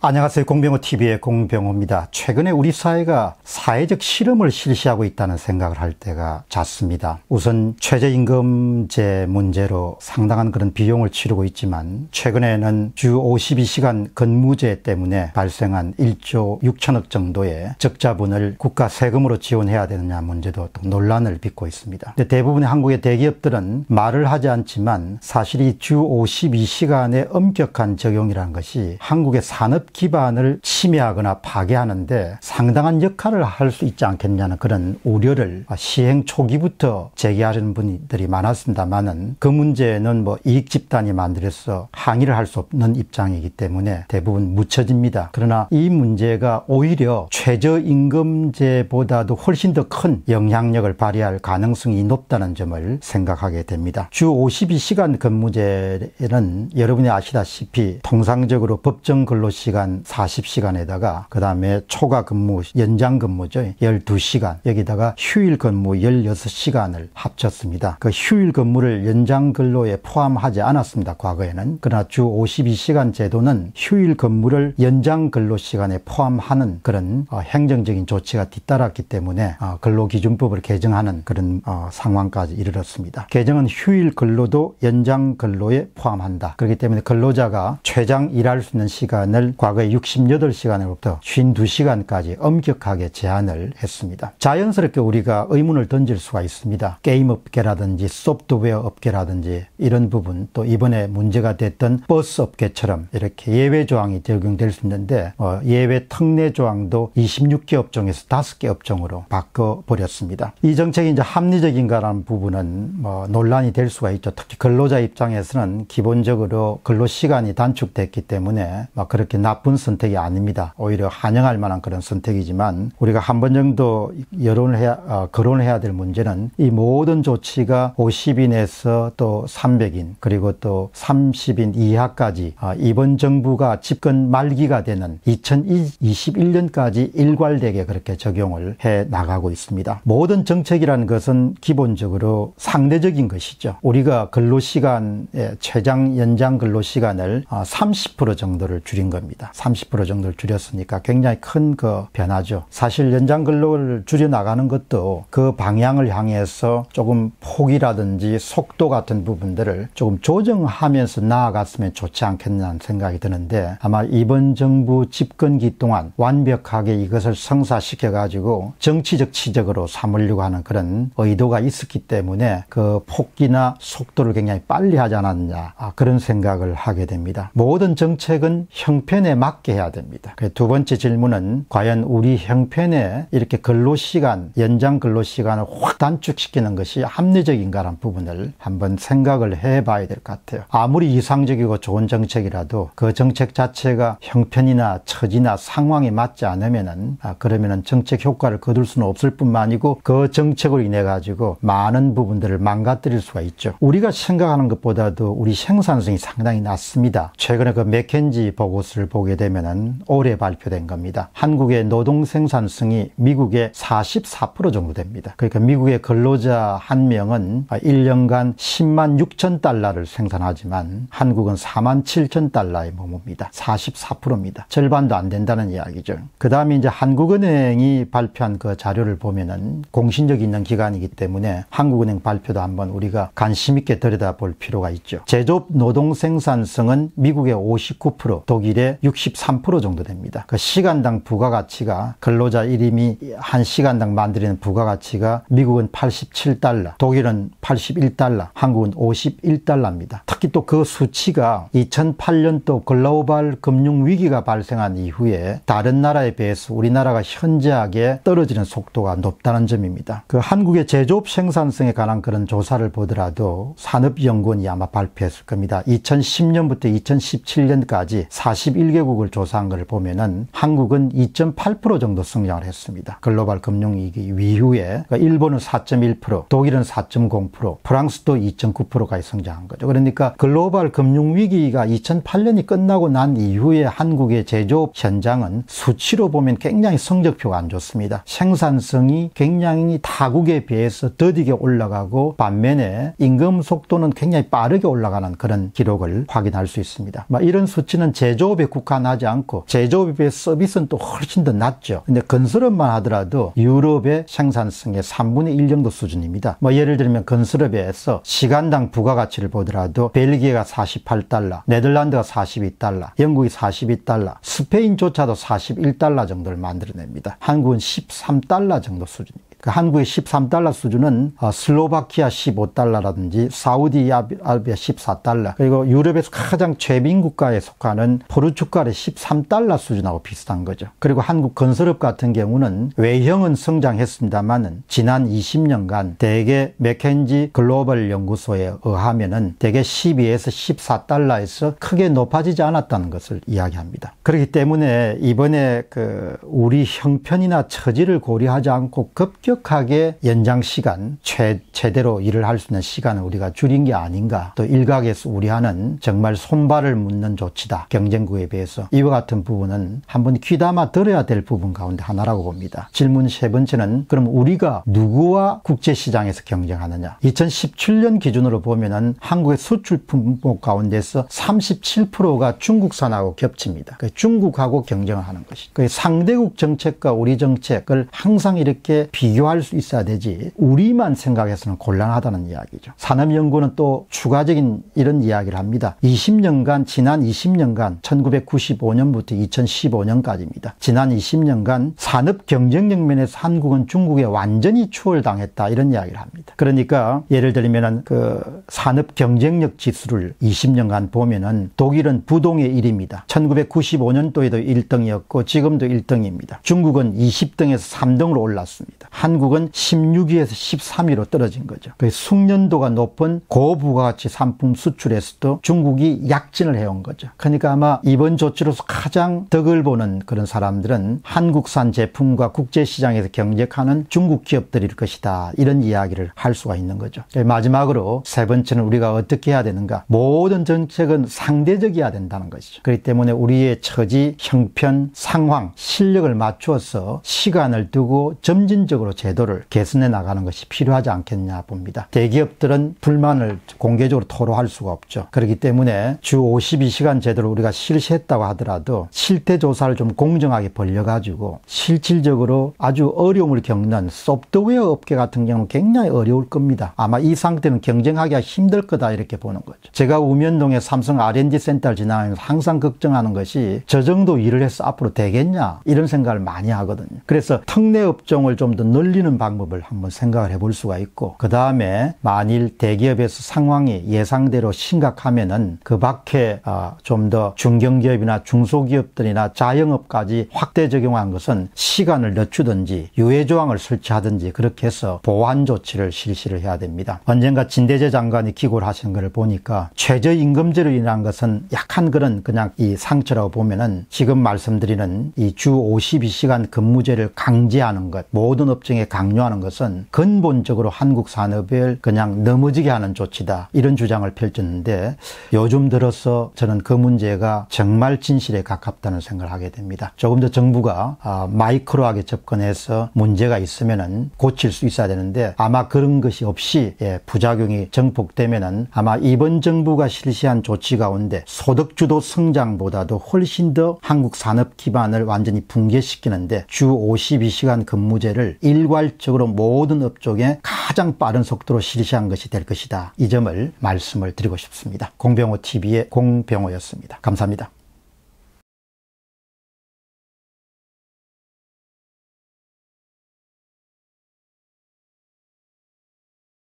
안녕하세요. 공병호TV의 공병호입니다. 최근에 우리 사회가 사회적 실험을 실시하고 있다는 생각을 할 때가 잦습니다. 우선 최저임금제 문제로 상당한 그런 비용을 치르고 있지만, 최근에는 주 52시간 근무제 때문에 발생한 1조 6천억 정도의 적자분을 국가 세금으로 지원해야 되느냐 문제도 또 논란을 빚고 있습니다. 근데 대부분의 한국의 대기업들은 말을 하지 않지만 사실 이 주 52시간의 엄격한 적용이라는 것이 한국의 산업 기반을 침해하거나 파괴하는데 상당한 역할을 할 수 있지 않겠냐는 그런 우려를 시행 초기부터 제기하는 분들이 많았습니다만은, 그 문제는 이익 집단이 만들어서 항의를 할 수 없는 입장이기 때문에 대부분 묻혀집니다. 그러나 이 문제가 오히려 최저임금제보다도 훨씬 더 큰 영향력을 발휘할 가능성이 높다는 점을 생각하게 됩니다. 주 52시간 근무제는 여러분이 아시다시피 통상적으로 법정 근로시간 40시간에다가 그 다음에 초과 근무, 연장 근무죠. 12시간, 여기다가 휴일 근무 16시간을 합쳤습니다. 그 휴일 근무를 연장 근로에 포함하지 않았습니다, 과거에는. 그러나 주 52시간 제도는 휴일 근무를 연장 근로시간에 포함하는 그런 행정적인 조치가 뒤따랐기 때문에 근로기준법을 개정하는 그런 상황까지 이르렀습니다. 개정은 휴일 근로도 연장 근로에 포함한다. 그렇기 때문에 근로자가 최장 일할 수 있는 시간을 과거에 68시간으로부터 52시간까지 엄격하게 제한을 했습니다. 자연스럽게 우리가 의문을 던질 수가 있습니다. 게임 업계라든지 소프트웨어 업계라든지 이런 부분, 또 이번에 문제가 됐던 버스 업계처럼 이렇게 예외 조항이 적용될 수 있는데 예외 특례 조항도 26개 업종에서 5개 업종으로 바꿔버렸습니다. 이 정책이 이제 합리적인가라는 부분은 논란이 될 수가 있죠. 특히 근로자 입장에서는 기본적으로 근로시간이 단축됐기 때문에 그렇게 나쁜 선택이 아닙니다. 오히려 환영할 만한 그런 선택이지만, 우리가 한 번 정도 거론을 해야 될 문제는 이 모든 조치가 50인에서 또 300인 그리고 또 30인 이하까지 이번 정부가 집권 말기가 되는 2021년까지 일괄되게 그렇게 적용을 해 나가고 있습니다. 모든 정책이라는 것은 기본적으로 상대적인 것이죠. 우리가 근로시간의 최장 연장 근로시간을 30% 정도를 줄인 겁니다. 30% 정도를 줄였으니까 굉장히 큰 변화죠. 사실 연장 근로를 줄여나가는 것도 그 방향을 향해서 조금 폭이라든지 속도 같은 부분들을 조금 조정하면서 나아갔으면 좋지 않겠냐는 생각이 드는데, 아마 이번 정부 집권기 동안 완벽하게 이것을 성사시켜가지고 정치적 치적으로 삼으려고 하는 그런 의도가 있었기 때문에 그 폭기나 속도를 굉장히 빨리 하지 않았냐, 그런 생각을 하게 됩니다. 모든 정책은 형편에 맞게 해야 됩니다. 두 번째 질문은 과연 우리 형편에 이렇게 근로시간, 연장 근로시간을 확 단축시키는 것이 합리적인가라는 부분을 한번 생각을 해봐야 될 것 같아요. 아무리 이상적이고 좋은 정책이라도 그 정책 자체가 형편이나 처지나 상황에 맞지 않으면은 그러면은 정책 효과를 거둘 수는 없을 뿐만 아니고 그 정책으로 인해 가지고 많은 부분들을 망가뜨릴 수가 있죠. 우리가 생각하는 것보다도 우리 생산성이 상당히 낮습니다. 최근에 그 맥켄지 보고서를 보게 되면은 올해 발표된 겁니다. 한국의 노동 생산성이 미국의 44% 정도 됩니다. 그러니까 미국의 근로자 한 명은 1년간 10만 6천 달러를 생산하지만 한국은 4만 7천 달러에 머뭅니다. 44%입니다. 절반도 안 된다는 이야기죠. 그 다음에 이제 한국은행이 발표한 그 자료를 보면은 공신력 있는 기관이기 때문에 한국은행 발표도 한번 우리가 관심 있게 들여다볼 필요가 있죠. 제조업 노동 생산성은 미국의 59%, 독일의 63% 정도 됩니다. 그 시간당 부가가치가, 근로자 1인이 한 시간당 만들어내는 부가가치가 미국은 87달러, 독일은 81달러, 한국은 51달러입니다. 특히 또 그 수치가 2008년도 글로벌 금융위기가 발생한 이후에 다른 나라에 비해서 우리나라가 현저하게 떨어지는 속도가 높다는 점입니다. 그 한국의 제조업 생산성에 관한 그런 조사를 보더라도 산업연구원이 아마 발표했을 겁니다. 2010년부터 2017년까지 41개국을 조사한 걸 보면은 한국은 2.8% 정도 성장을 했습니다. 글로벌 금융위기 이후에. 일본은 4.1%, 독일은 4.0%, 프랑스도 2.9%까지 성장한 거죠. 그러니까 글로벌 금융위기가 2008년이 끝나고 난 이후에 한국의 제조업 현장은 수치로 보면 굉장히 성적표가 안 좋습니다. 생산성이 굉장히 타국에 비해서 더디게 올라가고, 반면에 임금 속도는 굉장히 빠르게 올라가는 그런 기록을 확인할 수 있습니다. 이런 수치는 제조업에 국한 국한하지 않고 제조업에 비해 서비스는 또 훨씬 더 낮죠. 근데 건설업만 하더라도 유럽의 생산성의 3분의 1 정도 수준입니다. 뭐 예를 들면 건설업에서 시간당 부가가치를 보더라도 벨기에가 48달러, 네덜란드가 42달러, 영국이 42달러, 스페인조차도 41달러 정도를 만들어냅니다. 한국은 13달러 정도 수준입니다. 한국의 13달러 수준은 슬로바키아 15달러라든지 사우디아라비아 14달러, 그리고 유럽에서 가장 최빈 국가에 속하는 포르투갈의 13달러 수준하고 비슷한 거죠. 그리고 한국 건설업 같은 경우는 외형은 성장했습니다만 지난 20년간 대개 맥켄지 글로벌 연구소에 의하면은 대개 12에서 14달러에서 크게 높아지지 않았다는 것을 이야기합니다. 그렇기 때문에 이번에 우리 형편이나 처지를 고려하지 않고 급격하게 연장 시간, 최대로 일을 할 수 있는 시간을 우리가 줄인 게 아닌가. 또 일각에서 우려하는 정말 손발을 묶는 조치다. 경쟁국에 비해서. 이와 같은 부분은 한번 귀담아 들어야 될 부분 가운데 하나라고 봅니다. 질문 세 번째는 그럼 우리가 누구와 국제시장에서 경쟁하느냐. 2017년 기준으로 보면은 한국의 수출 품목 가운데서 37%가 중국산하고 겹칩니다. 중국하고 경쟁을 하는 것이죠. 상대국 정책과 우리 정책을 항상 이렇게 비교할 수 있어야 되지 우리만 생각해서는 곤란하다는 이야기죠. 산업연구는 또 추가적인 이런 이야기를 합니다. 지난 20년간 1995년부터 2015년까지입니다. 지난 20년간 산업 경쟁력 면에서 한국은 중국에 완전히 추월당했다 이런 이야기를 합니다. 그러니까 예를 들면 산업 경쟁력 지수를 20년간 보면은 독일은 부동의 1위입니다. 1995년도에도 1등이었고 지금도 1등입니다. 중국은 20등에서 3등으로 올랐습니다. 한국은 16위에서 13위로 떨어진 거죠. 숙련도가 높은 고부가가치 상품 수출에서도 중국이 약진을 해온 거죠. 그러니까 아마 이번 조치로서 가장 덕을 보는 그런 사람들은 한국산 제품과 국제시장에서 경쟁하는 중국 기업들일 것이다. 이런 이야기를 할 수가 있는 거죠. 마지막으로 세 번째는 우리가 어떻게 해야 되는가. 모든 정책은 상대적이어야 된다는 것이죠. 그렇기 때문에 우리의 처지, 형편, 상황, 실력을 맞추어서 시간을 두고 점진적으로 제도를 개선해 나가는 것이 필요하지 않겠냐 봅니다. 대기업들은 불만을 공개적으로 토로할 수가 없죠. 그렇기 때문에 주 52시간 제도를 우리가 실시했다고 하더라도 실태조사를 좀 공정하게 벌려가지고 실질적으로 아주 어려움을 겪는 소프트웨어 업계 같은 경우는 굉장히 어려울 겁니다. 아마 이 상태는 경쟁하기가 힘들 거다 이렇게 보는 거죠. 제가 우면동에 삼성 R&D 센터를 지나가면서 항상 걱정하는 것이 저 정도 일을 해서 앞으로 되겠냐 이런 생각을 많이 하거든요. 그래서 특례 업종을 좀 더 늘리는 방법을 한번 생각을 해볼 수가 있고, 그 다음에 만일 대기업에서 상황이 예상대로 심각하면은 그 밖에 좀 더 중견기업이나 중소기업들이나 자영업까지 확대 적용한 것은 시간을 늦추든지 유예조항을 설치하든지 그렇게 해서 보완 조치를 실시를 해야 됩니다. 언젠가 진대재 장관이 기고를 하신 것을 보니까 최저임금제로 인한 것은 약한 그냥 이 상처라고 보면은 지금 말씀드리는 이 주 52시간 근무제를 강제하는 것, 모든 업종에 강요하는 것은 근본적으로 한국 산업을 그냥 넘어지게 하는 조치다. 이런 주장을 펼쳤는데 요즘 들어서 저는 그 문제가 정말 진실에 가깝다는 생각을 하게 됩니다. 조금 더 정부가 마이크로하게 접근해서 문제가 있으면은 고칠 수 있어야 되는데 아마 그런 것이 없이 부작용이 정폭되면은 아마 이번 정부가 실시한 조치 가운데 소득주도 성장보다도 훨씬 더 한국 산업 기반을 완전히 붕괴시키는데 주 52시간 근무제를 일괄적으로 모든 업종에 가장 빠른 속도로 실시한 것이 될 것이다. 이 점을 말씀을 드리고 싶습니다. 공병호 TV의 공병호였습니다. 감사합니다.